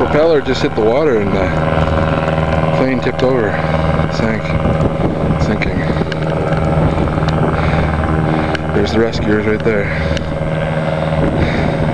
propeller just hit the water and the plane tipped over, sank, sinking. There's the rescuers right there.